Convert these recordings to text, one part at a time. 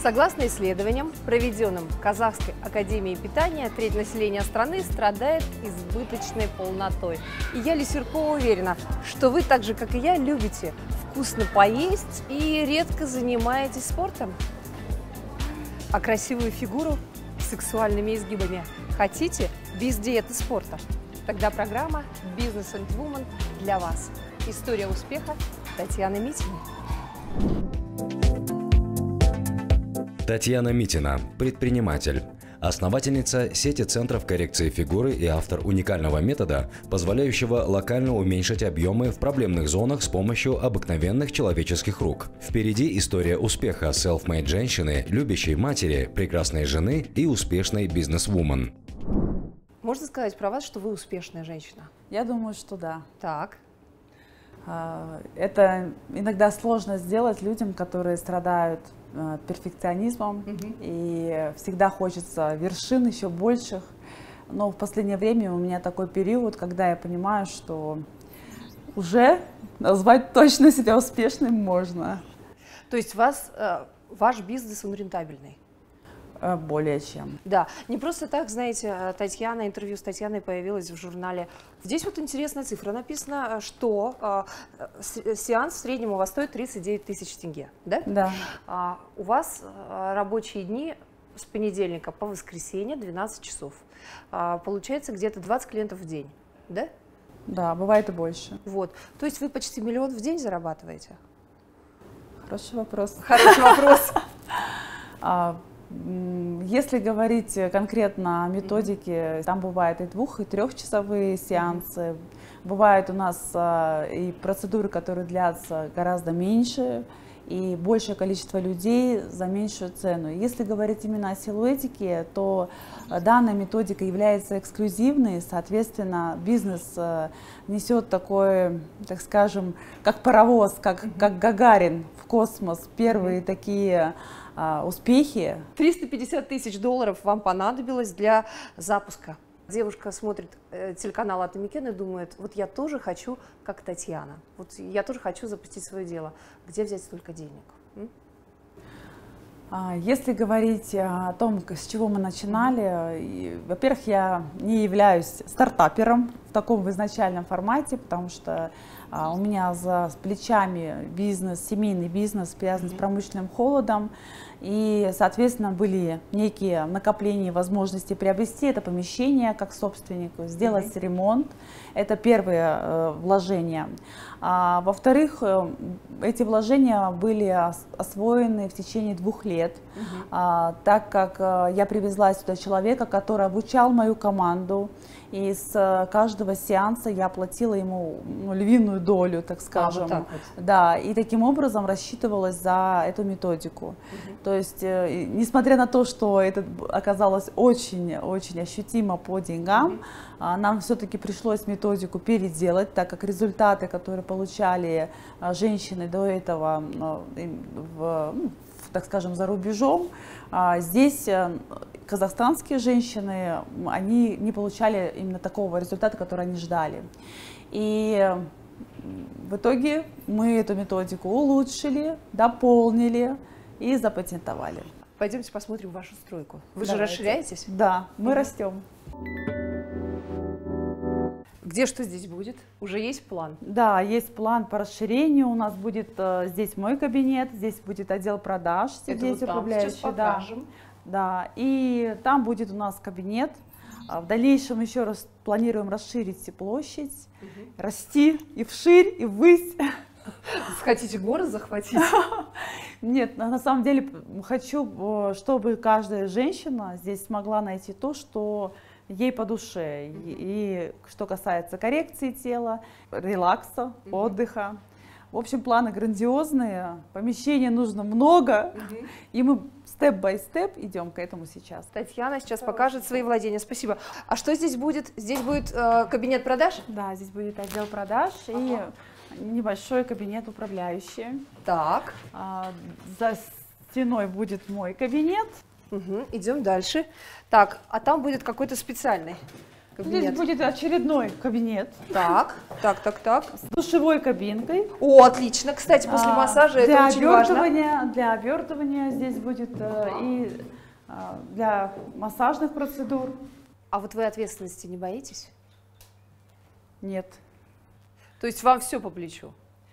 Согласно исследованиям, проведенным Казахской академией питания, треть населения страны страдает избыточной полнотой. И я, Лисюркова, уверена, что вы, так же как и я, любите вкусно поесть и редко занимаетесь спортом. А красивую фигуру с сексуальными изгибами хотите без диеты спорта? Тогда программа «Business and Woman» для вас. История успеха Татьяны Митиной. Татьяна Митина – предприниматель, основательница сети центров коррекции фигуры и автор уникального метода, позволяющего локально уменьшить объемы в проблемных зонах с помощью обыкновенных человеческих рук. Впереди история успеха self-made женщины, любящей матери, прекрасной жены и успешной бизнес-вумен. Можно сказать про вас, что вы успешная женщина? Я думаю, что да. Так. Это иногда сложно сделать людям, которые страдают перфекционизмом, и всегда хочется вершин еще больших. Но в последнее время у меня такой период, когда я понимаю, что уже назвать точно себя успешным можно. То есть ваш бизнес, он рентабельный? Более чем. Да, не просто так, знаете, интервью с Татьяной появилось в журнале. Здесь вот интересная цифра. Написано, что сеанс в среднем у вас стоит 39 тысяч тенге, да? Да. У вас рабочие дни с понедельника по воскресенье 12 часов. Получается где-то 20 клиентов в день, да? Да, бывает и больше. Вот, то есть вы почти 1 миллион в день зарабатываете? Хороший вопрос. Хороший вопрос. Если говорить конкретно о методике, там бывают и 2-, и 3-часовые сеансы. Бывают у нас и процедуры, которые длятся гораздо меньше, и большее количество людей за меньшую цену. Если говорить именно о силуэтике, то данная методика является эксклюзивной, соответственно, бизнес несет такой, так скажем, как паровоз, как Гагарин в космос, первые такие успехи. 350 тысяч долларов вам понадобилось для запуска. Девушка смотрит телеканал Атамикен и думает, вот я тоже хочу, как Татьяна, вот я тоже хочу запустить свое дело. Где взять столько денег? Если говорить о том, с чего мы начинали, во-первых, я не являюсь стартапером в таком изначальном формате, потому что у меня за плечами бизнес, семейный бизнес, связанный с промышленным холодом, и, соответственно, были некие накопления возможности приобрести это помещение как собственнику, сделать ремонт. Это первые вложения. Во-вторых, эти вложения были освоены в течение 2 лет, так как я привезла сюда человека, который обучал мою команду, и с каждого сеанса я платила ему львиную долю, так скажем. Вот так вот. Да, и таким образом рассчитывалась за эту методику. То есть, несмотря на то, что это оказалось очень-очень ощутимо по деньгам, нам все-таки пришлось методику переделать, так как результаты, которые получали женщины до этого, так скажем, за рубежом, здесь казахстанские женщины, они не получали именно такого результата, который они ждали. И в итоге мы эту методику улучшили, дополнили и запатентовали. Пойдемте посмотрим вашу стройку. Вы Давайте. же расширяетесь? Да, мы растем. Где что здесь будет? Уже есть план? Да, есть план по расширению. У нас будет здесь мой кабинет, здесь будет отдел продаж, здесь управляющий. Сейчас покажем. Да, и там будет у нас кабинет. В дальнейшем еще раз планируем расширить площадь, расти и вширь, и ввысь. Хотите город захватить? Нет, на самом деле хочу, чтобы каждая женщина здесь смогла найти то, что ей по душе. И что касается коррекции тела, релакса, отдыха. В общем, планы грандиозные, помещений нужно много, и мы степ-бай-степ идем к этому сейчас. Татьяна сейчас покажет свои владения. Спасибо. А что здесь будет? Здесь будет кабинет продаж? Да, здесь будет отдел продаж и небольшой кабинет управляющий. Так. За стеной будет мой кабинет. Идем дальше. Так, а там будет какой-то специальный. Здесь будет очередной кабинет. Так. С душевой кабинкой. О, отлично. Кстати, после массажа это очень важно. Для обертывания здесь будет и для массажных процедур. А вот вы ответственности не боитесь? Нет. То есть вам все по плечу?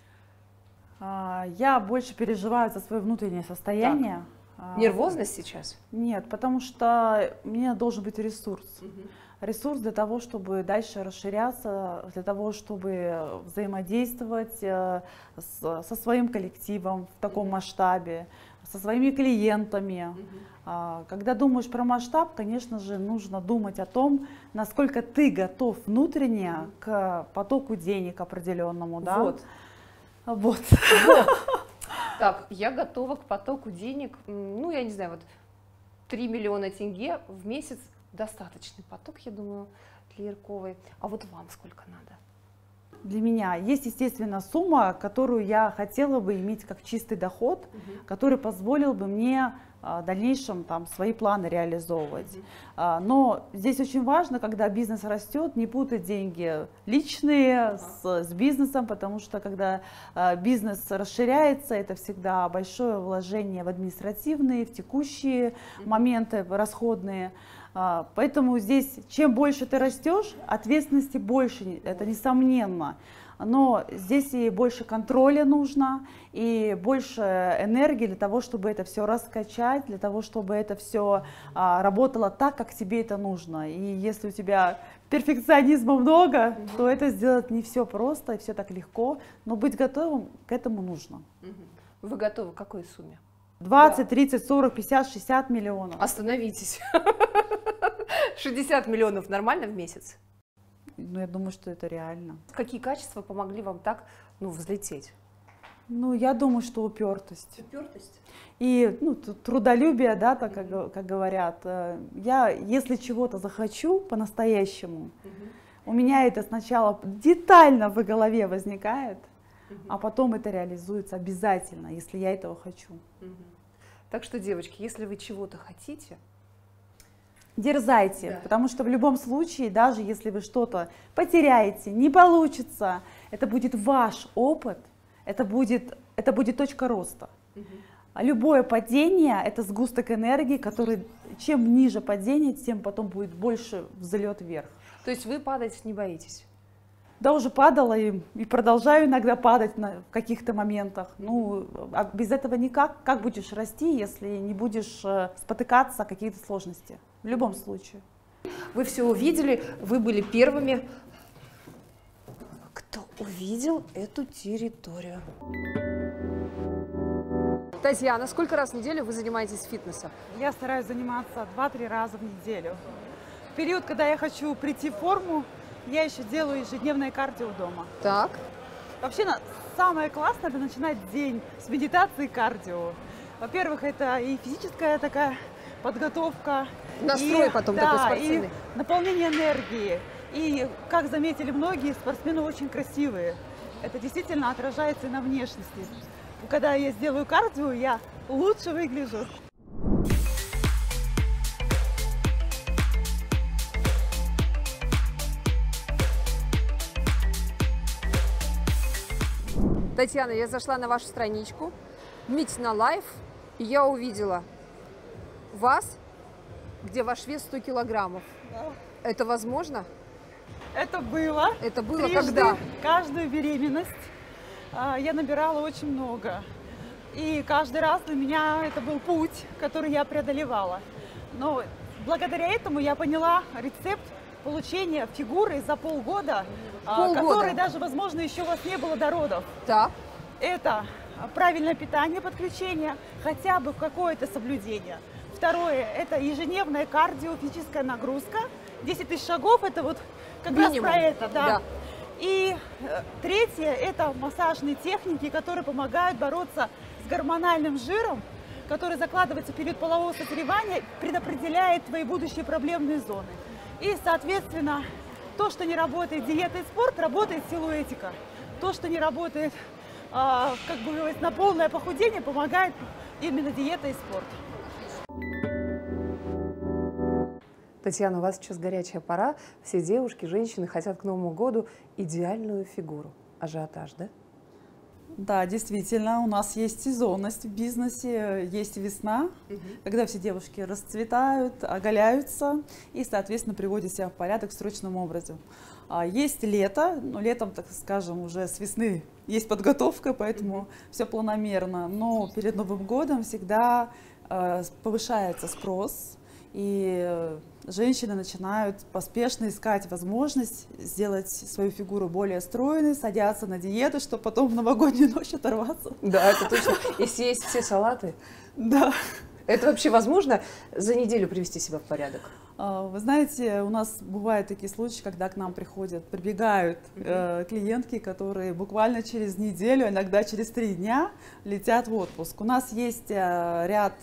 Я больше переживаю за свое внутреннее состояние. Нервозность сейчас? Нет, потому что мне должен быть ресурс. Ресурс для того, чтобы дальше расширяться, для того, чтобы взаимодействовать со своим коллективом в таком масштабе, со своими клиентами. Когда думаешь про масштаб, конечно же, нужно думать о том, насколько ты готов внутренне к потоку денег определенному. Да? Вот. Так, я готова к потоку денег, ну, я не знаю, вот 3 миллиона тенге в месяц достаточный поток, я думаю, для Ярковой. А вот вам сколько надо? Для меня есть, естественно, сумма, которую я хотела бы иметь как чистый доход, который позволил бы мне в дальнейшем там свои планы реализовывать. Но здесь очень важно, когда бизнес растет, не путать деньги личные с бизнесом, потому что когда бизнес расширяется, это всегда большое вложение в административные, в текущие моменты расходные. Поэтому здесь, чем больше ты растешь, ответственности больше, это несомненно. Но здесь и больше контроля нужно, и больше энергии для того, чтобы это все раскачать, для того, чтобы это все работало так, как тебе это нужно. И если у тебя перфекционизма много, то это сделать не все просто и все так легко, но быть готовым к этому нужно. Вы готовы к какой сумме? 20, 30, 40, 50, 60 миллионов. Остановитесь. 60 миллионов нормально в месяц? Ну, я думаю, что это реально. Какие качества помогли вам так, взлететь? Ну, я думаю, что упертость. Упертость? И трудолюбие, да, так как говорят. Я, если чего-то захочу по-настоящему, у меня это сначала детально в голове возникает, а потом это реализуется обязательно, если я этого хочу. Так что, девочки, если вы чего-то хотите, дерзайте, потому что в любом случае, даже если вы что-то потеряете, не получится, это будет ваш опыт, это будет точка роста. Любое падение – это сгусток энергии, который чем ниже падение, тем потом будет больше взлет вверх. То есть вы падать не боитесь? Да, уже падала и продолжаю иногда падать в каких-то моментах. Ну, а без этого никак. Как будешь расти, если не будешь спотыкаться о какие-то сложности? В любом случае. Вы все увидели, вы были первыми, кто увидел эту территорию. Татьяна, сколько раз в неделю вы занимаетесь фитнесом? Я стараюсь заниматься 2-3 раза в неделю. В период, когда я хочу прийти в форму, я еще делаю ежедневное кардио дома. Так. Вообще, самое классное – это начинать день с медитации и кардио. Во-первых, это и физическая такая подготовка. Настрой потом такой спортивный. И наполнение энергии. И, как заметили многие, спортсмены очень красивые. Это действительно отражается и на внешности. Когда я сделаю кардио, я лучше выгляжу. Татьяна, я зашла на вашу страничку Митина Лайф, и я увидела вас, где ваш вес 100 килограммов. Да. Это возможно? Это было. Это было трижды, когда? Каждую беременность я набирала очень много. И каждый раз для меня это был путь, который я преодолевала. Но благодаря этому я поняла рецепт получения фигуры за полгода, который даже, возможно, еще у вас не было до родов. Да. Это правильное питание, подключение, хотя бы какое-то соблюдение. Второе – это ежедневная кардио, физическая нагрузка. 10 тысяч шагов – это вот как минимум. Раз про это, да. Да. И третье – это массажные техники, которые помогают бороться с гормональным жиром, который закладывается в период полового созревания, предопределяет твои будущие проблемные зоны. И, соответственно, то, что не работает диета и спорт, работает силуэтика. То, что не работает, как бы говорить, на полное похудение, помогает именно диета и спорт. Татьяна, у вас сейчас горячая пора. Все девушки, женщины хотят к Новому году идеальную фигуру. Ажиотаж, да? Да, действительно, у нас есть сезонность в бизнесе, есть весна, когда все девушки расцветают, оголяются и, соответственно, приводят себя в порядок в срочном образе. Есть лето, но летом, так скажем, уже с весны есть подготовка, поэтому все планомерно. Но перед Новым годом всегда повышается спрос, и женщины начинают поспешно искать возможность сделать свою фигуру более стройной, садятся на диету, чтобы потом в новогоднюю ночь оторваться. Да, это точно. И съесть все салаты. Да. Это вообще возможно за неделю привести себя в порядок? Вы знаете, у нас бывают такие случаи, когда к нам прибегают клиентки, которые буквально через неделю, иногда через 3 дня летят в отпуск. У нас есть ряд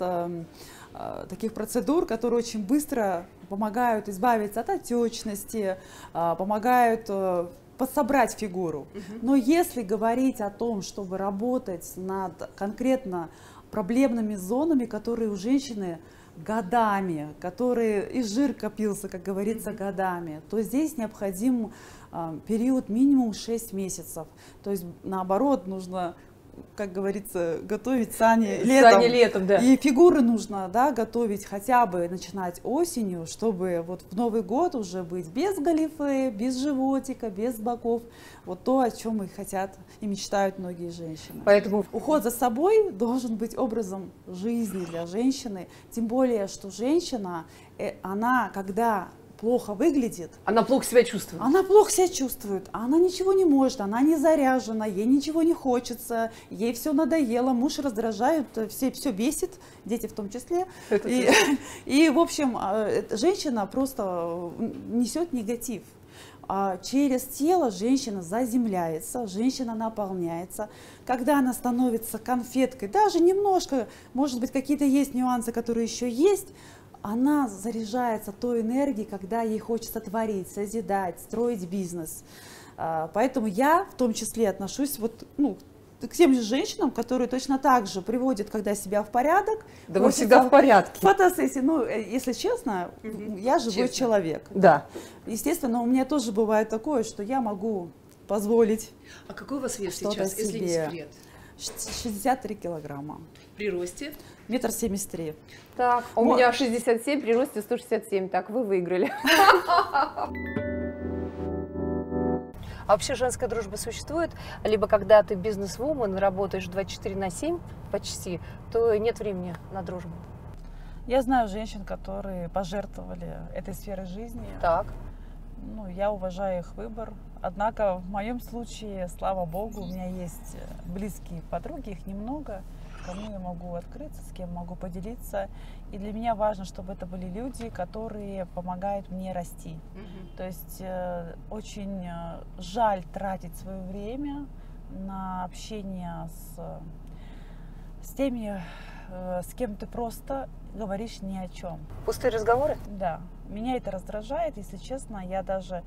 таких процедур, которые очень быстро помогают избавиться от отечности, помогают подсобрать фигуру. Но если говорить о том, чтобы работать над конкретно проблемными зонами, которые у женщины годами, которые и жир копился, как говорится, годами, то здесь необходим период минимум 6 месяцев. То есть наоборот нужно, как говорится, готовить сани летом. Да. И фигуры нужно, да, готовить хотя бы начинать осенью, чтобы вот в Новый год уже быть без галифе, без животика, без боков. Вот то, о чем и хотят и мечтают многие женщины. Поэтому Уход за собой должен быть образом жизни для женщины. Тем более, что женщина, она, когда плохо выглядит, она плохо себя чувствует. Она плохо себя чувствует, она ничего не может, она не заряжена, ей ничего не хочется, ей все надоело, муж раздражает, все бесит, дети в том числе. И в общем, женщина просто несет негатив. Через тело женщина заземляется, женщина наполняется. Когда она становится конфеткой, даже немножко, может быть, какие-то есть нюансы, которые еще есть, она заряжается той энергией, когда ей хочется творить, созидать, строить бизнес. Поэтому я в том числе отношусь к тем же женщинам, которые точно так же приводят, когда себя в порядок. Да вы всегда в порядке. Фотосессии. Если честно, я живой человек. Да. Естественно, у меня тоже бывает такое, что я могу позволить. А какой у вас вес сейчас, если не секрет? 63 килограмма. При росте? 1,73 м. Так, у меня 67, при росте 167. Так, вы выиграли. А вообще женская дружба существует? Либо когда ты бизнес-вумен, работаешь 24/7 почти, то нет времени на дружбу? Я знаю женщин, которые пожертвовали этой сферой жизни. Так. Я уважаю их выбор. Однако в моем случае, слава богу, у меня есть близкие подруги, их немного, кому я могу открыться, с кем могу поделиться. И для меня важно, чтобы это были люди, которые помогают мне расти. То есть очень жаль тратить свое время на общение с теми, с кем ты просто говоришь ни о чем. Пустые разговоры? Да. Меня это раздражает, если честно. Я даже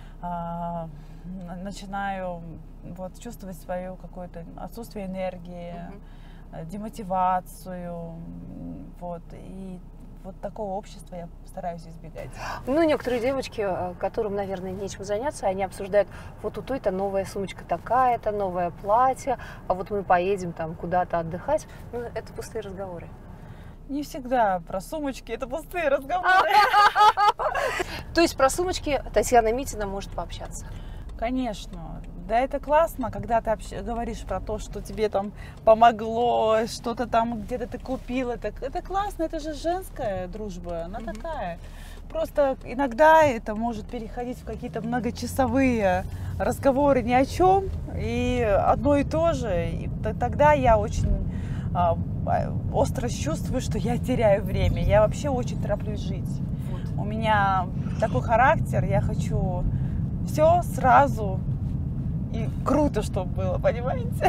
начинаю чувствовать свое какое-то отсутствие энергии, демотивацию. И такого общества я стараюсь избегать. Некоторые девочки, которым, наверное, нечем заняться, они обсуждают, вот у той-то новая сумочка такая-то, новое платье, а вот мы поедем там куда-то отдыхать. Это пустые разговоры. Не всегда про сумочки, это пустые разговоры. То есть про сумочки Татьяна Митина может пообщаться? Конечно. Да, это классно, когда ты говоришь про то, что тебе там помогло, что-то там где-то ты купила. Это классно, это же женская дружба, она такая. Просто иногда это может переходить в какие-то многочасовые разговоры ни о чем, и одно и то же. И тогда я очень остро чувствую, что я теряю время. Я вообще очень тороплюсь жить. У меня такой характер, я хочу все сразу и круто, чтобы было, понимаете?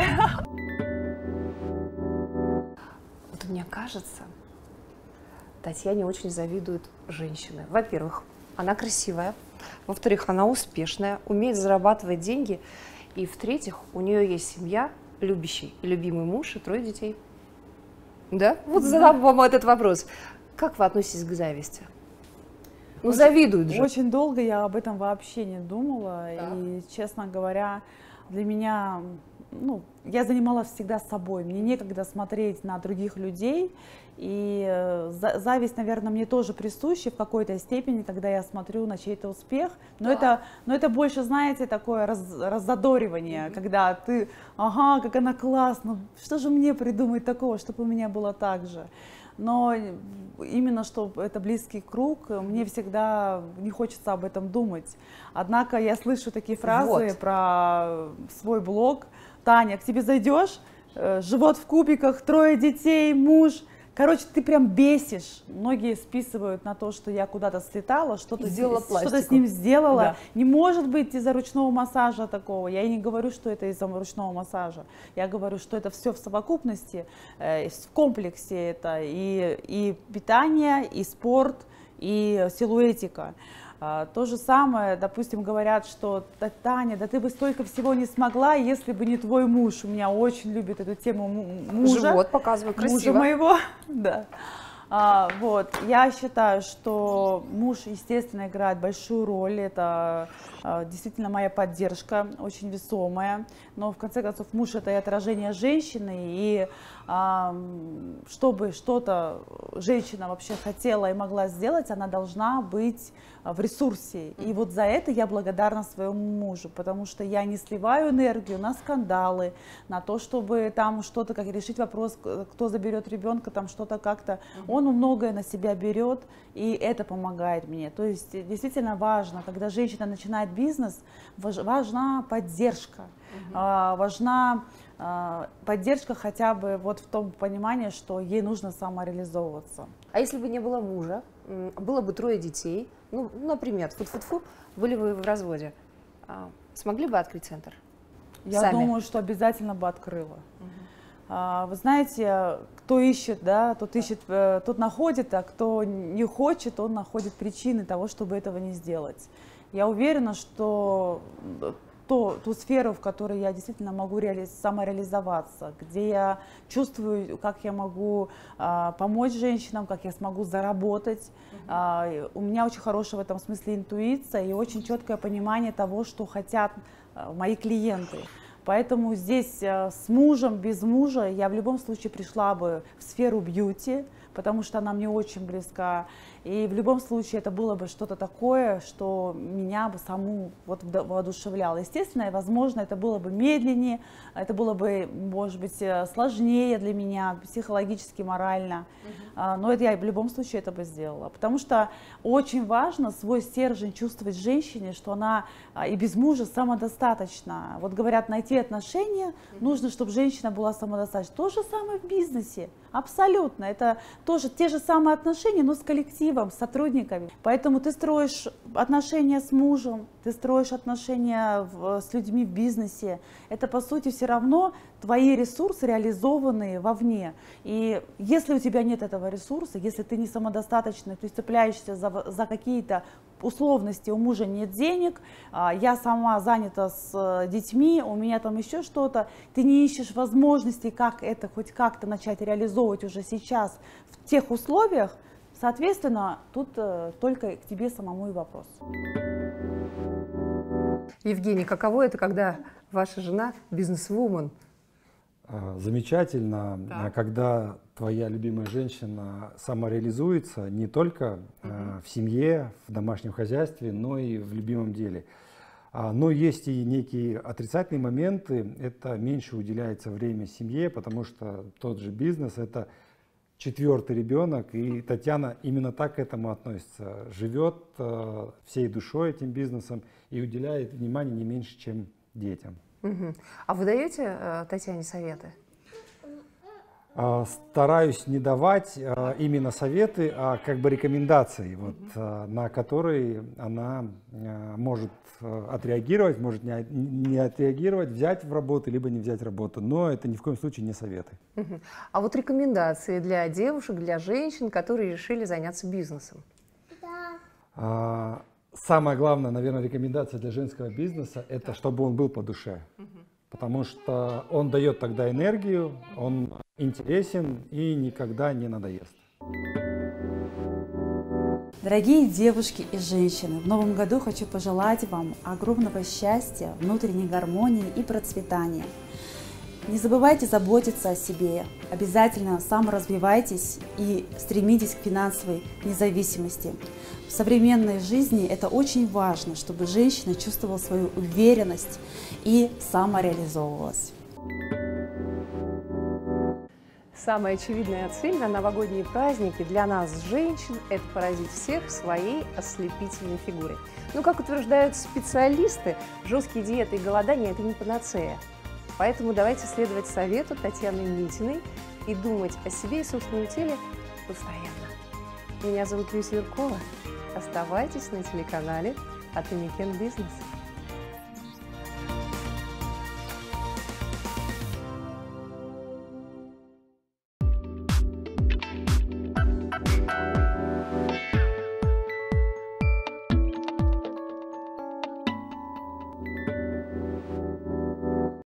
Мне кажется, Татьяне очень завидуют женщины. Во-первых, она красивая. Во-вторых, она успешная, умеет зарабатывать деньги. И в-третьих, у нее есть семья, любящий и любимый муж и 3 детей. Да? Вот задам вам этот вопрос. Как вы относитесь к зависти? Ну, завидуют же. Очень долго я об этом вообще не думала. Так. И, честно говоря, для меня, ну, я занималась всегда собой. Мне некогда смотреть на других людей. И зависть, наверное, мне тоже присуща в какой-то степени, когда я смотрю на чей-то успех. Но, это больше, знаете, такое раззадоривание, когда ты, ага, как она классно, что же мне придумать такого, чтобы у меня было так же. Но именно чтобы это близкий круг, мне всегда не хочется об этом думать. Однако я слышу такие фразы про свой блог. Таня, к тебе зайдешь, живот в кубиках, 3 детей, муж. Короче, ты прям бесишь. Многие списывают на то, что я куда-то слетала, что-то с ним сделала. Да. Не может быть из-за ручного массажа такого. Я и не говорю, что это из-за ручного массажа. Я говорю, что это все в совокупности, в комплексе это и питание, и спорт, и силуэтика. То же самое, допустим, говорят, что Таня, да ты бы столько всего не смогла, если бы не твой муж. У меня очень любит эту тему мужа. Живот показываю, красиво. Мужа моего, да. Вот. Я считаю, что муж, естественно, играет большую роль. Это действительно моя поддержка, очень весомая. Но, в конце концов, муж – это и отражение женщины. И чтобы что-то женщина вообще хотела и могла сделать, она должна быть в ресурсе. И вот за это я благодарна своему мужу, потому что я не сливаю энергию на скандалы, на то, чтобы там что-то, как решить вопрос, кто заберет ребенка, там что-то как-то. Он многое на себя берет, и это помогает мне. То есть действительно важно, когда женщина начинает бизнес, важна поддержка, важна поддержка хотя бы вот в том понимании, что ей нужно самореализовываться. А если бы не было мужа, было бы 3 детей, ну, например, тьфу-тьфу-тьфу, были бы в разводе, смогли бы открыть центр? Я сами? Думаю, что обязательно бы открыла. Вы знаете, кто ищет, да, тот ищет, тот находит, а кто не хочет, он находит причины того, чтобы этого не сделать. Я уверена, что ту сферу, в которой я действительно могу самореализоваться, где я чувствую, как я могу помочь женщинам, как я смогу заработать. У меня очень хорошая в этом смысле интуиция и очень четкое понимание того, что хотят мои клиенты. Поэтому здесь с мужем, без мужа я в любом случае пришла бы в сферу бьюти, потому что она мне очень близка. И в любом случае это было бы что-то такое, что меня бы саму вот воодушевляло. Естественно, и возможно, это было бы медленнее, это было бы, может быть, сложнее для меня психологически, морально. Но это я в любом случае это бы сделала. Потому что очень важно свой стержень чувствовать женщине, что она и без мужа самодостаточна. Вот говорят, найти отношения, нужно, чтобы женщина была самодостаточна. То же самое в бизнесе. Абсолютно. Это тоже те же самые отношения, но с коллективом, с сотрудниками. Поэтому ты строишь отношения с мужем, ты строишь отношения с людьми в бизнесе. Это, по сути, все равно твои ресурсы, реализованные вовне. И если у тебя нет этого ресурса, если ты не самодостаточный, ты цепляешься за какие-то условности, у мужа нет денег, я сама занята с детьми, у меня там еще что-то, ты не ищешь возможностей, как это хоть как-то начать реализовывать уже сейчас в тех условиях, соответственно, тут только к тебе самому и вопрос. Евгений, каково это, когда ваша жена бизнес-вумен? Замечательно, Так. когда твоя любимая женщина самореализуется не только в семье, в домашнем хозяйстве, но и в любимом деле. Но есть и некие отрицательные моменты. Это меньше уделяется время семье, потому что тот же бизнес – это 4-й ребенок, и Татьяна именно так к этому относится. Живет всей душой этим бизнесом и уделяет внимание не меньше, чем детям. А вы даете Татьяне советы? Стараюсь не давать именно советы, а как бы рекомендации, вот, на которые она может отреагировать, может не отреагировать, взять в работу, либо не взять в работу. Но это ни в коем случае не советы. А вот рекомендации для девушек, для женщин, которые решили заняться бизнесом? Самая главная, наверное, рекомендация для женского бизнеса – это чтобы он был по душе. Потому что он дает тогда энергию, он интересен и никогда не надоест. Дорогие девушки и женщины, в новом году хочу пожелать вам огромного счастья, внутренней гармонии и процветания. Не забывайте заботиться о себе, обязательно саморазвивайтесь и стремитесь к финансовой независимости. В современной жизни это очень важно, чтобы женщина чувствовала свою уверенность и самореализовывалась. Самая очевидная цель на новогодние праздники для нас, женщин, это поразить всех своей ослепительной фигурой. Но, как утверждают специалисты, жесткие диеты и голодание – это не панацея. Поэтому давайте следовать совету Татьяны Митиной и думать о себе и собственном теле постоянно. Меня зовут Люся Юркова. Оставайтесь на телеканале «Атамикен Бизнес».